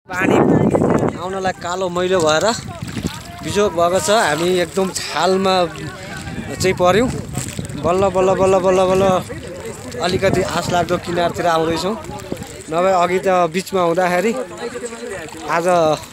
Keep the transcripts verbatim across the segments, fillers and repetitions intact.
पानी आउनलाई कालो मैलो भएर बिजोग भएको छ। हामी एकदम छालमा चाहिँ पर्यौं। बल्ल बल्ल बल्ल बल्ल बल्ल अलिकति आश लाग्दो किनारतिर आउँदैछौँ। नभए अघि त बिचमा हुँदाखेरि आज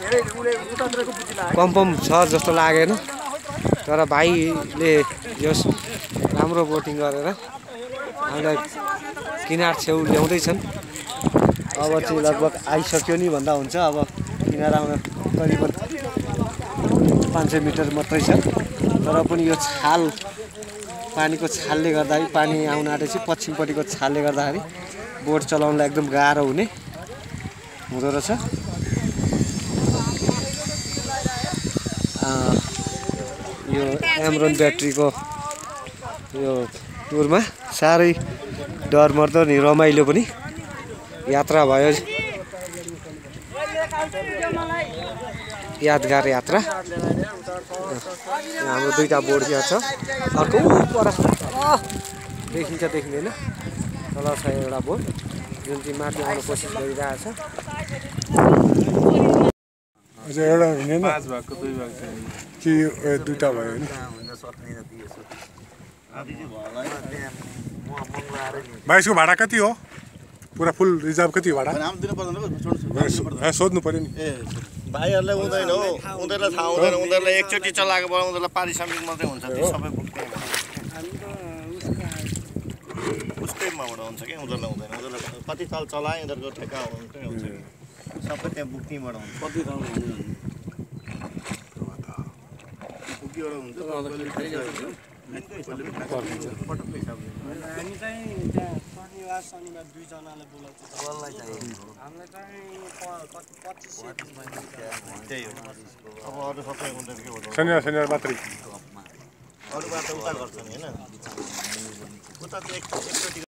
कम्पम छ जस्तो लागेन। तर भाइले यस राम्रो बोटिङ गरेर हामीलाई किनार छेउ ल्याउँदैछन्। अब चाहिँ लगभग आइसक्यो नि भन्दा हुन्छ। अब किनार आउन करिबन पाँच सय मिटर मात्रै छ। तर पनि यो छाल पानीको छालले गर्दाखेरि पानी आउन आँटेपछि पश्चिमपट्टिको छालले गर्दाखेरि बोट चलाउनलाई एकदम गाह्रो हुने हुँदो रहेछ। यो एमरोन ब्याट्रीको यो टुरमा साह्रै डरमर्दो नि रमाइलो पनि यात्रा भयो। यादगार यात्रा। हाम्रो दुईटा बोट यहाँ छ। अर्को पर देखिन्छ देखिँदैन तल छ एउटा बोट जुन चाहिँ माथि आउन कोसिस गरिरहेछ। अझ एउटा हिँडेन पाँच भागको दुई भाग कि दुईटा भयो नि। बाइसको भाडा कति हो? पुरा फुल रिजर्भ कति हो भाडा? सोध्नु पर्यो नि। भाइहरूलाई हुँदैन हो, उनीहरूलाई थाहा हुँदैन। उनीहरूलाई एकचोटि चलाएको बेला उनीहरूलाई पारिश्रमिक मात्रै हुन्छ। त्यो सबै उसकैमाबाट हुन्छ क्या, उनीहरूलाई हुँदैन। उनीहरूलाई कति साल चलाए उनीहरूको ठेक्का हुन्छै हुन्छ। सबै त्यहाँ बुक्नीबाट हुन्छ। कति ठाउँ बुक्नीबाट हुन्छ। हामी चाहिँ त्यहाँ शनिबार शनिबार दुईजनालाई बोलाउँछ। हामीलाई चाहिँ पच्चिस सय त्यही हो। अब अरू सबै उनीहरू के भन्नु, शनिबार शनिबार मात्रै अरूबाट उता गर्छ नि होइन। उता चाहिँ एक एकचोटि